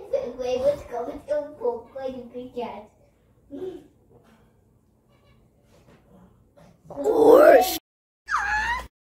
Wait, let's go. Let's go for play the big cat. Oh.